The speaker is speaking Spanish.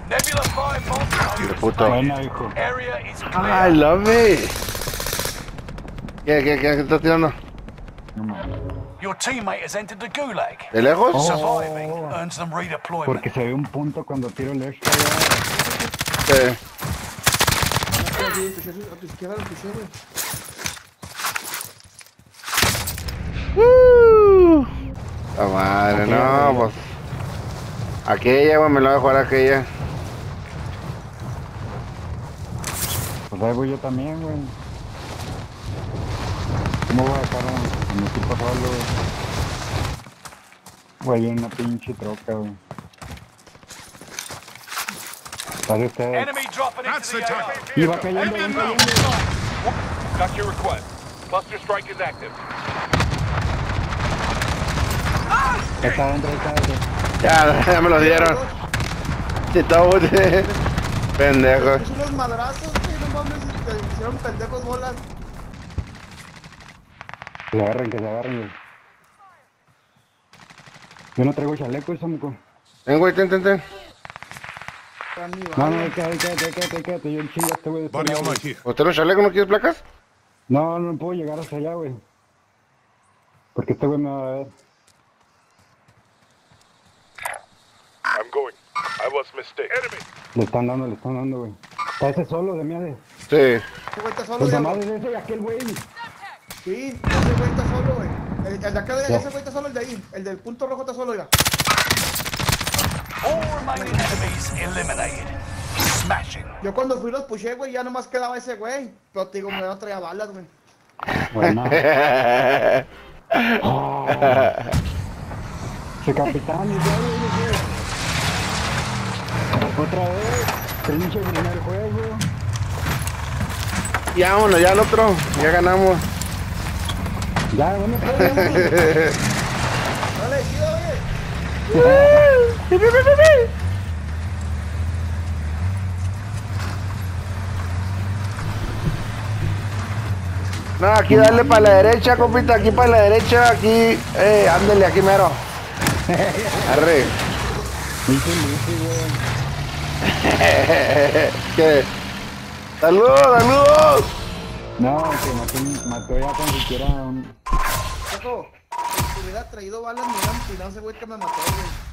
Nebula 5 bomb. De puto. Buena, hijo. Area is I clear. love it. ¿Qué estás tirando? No mames. Your teammate has entered the gulag. ¿De lejos? Surviving earns them redeployment. Porque se ve un punto cuando tiro el extra. Sí. A tu izquierda lo puché, güey. La madre, no, pues. Aquella, güey, me la voy a jugar aquella. Pues ahí voy yo también, güey. ¿Cómo voy a dejar a mi equipo solo, güey? Güey, en una pinche troca, güey. ¿Sabe usted? Enemy dropping into the AO. Y va cayendo, va cayendo. Got your request. Cluster strike is active. Está adentro, está adentro. Ya me lo dieron. Sí, todo, pendejos. Puse unos madrazos, güey, no mames, y te hicieron pendejos bolas. Que se agarren, güey. Yo no traigo chaleco, Samuco. Ven, güey, ten. No, quédate, yo chingo a este güey de este lado, güey. ¿Usted no chaleco, no quieres placas? No, no puedo llegar hasta allá, güey. Porque este güey me va a ver. I'm going. I was mistaken. Enemy. Le están dando, güey. Está ese solo de mierda. Sí. Ese güey está solo, Pues Diego. nomás es ese y aquel güey. Sí, ese güey está solo, güey. El de acá, ese güey está solo, el de ahí. El del punto rojo está solo, ya. All remaining enemies eliminated. Smashing. Yo cuando fui los puché, güey, ya nomás quedaba ese güey. Pero te digo, me no traía balas, güey. Bueno. Oh. Ese capitán, y ya, güey. Otra vez. Pinche primer juego. Ya, vámonos, ya el otro. Ya ganamos. Ya, bueno, pues. Dale, chido, güey. No, aquí dale para la derecha, compita, aquí para la derecha, aquí, ándele, aquí mero. Arre. Pinche Lucy, güey. ¿Qué? ¡Saludos! No, que mató ya tan siquiera un... Ojo, si hubiera traído balas, me hubieran tirado ese güey que me mató, güey.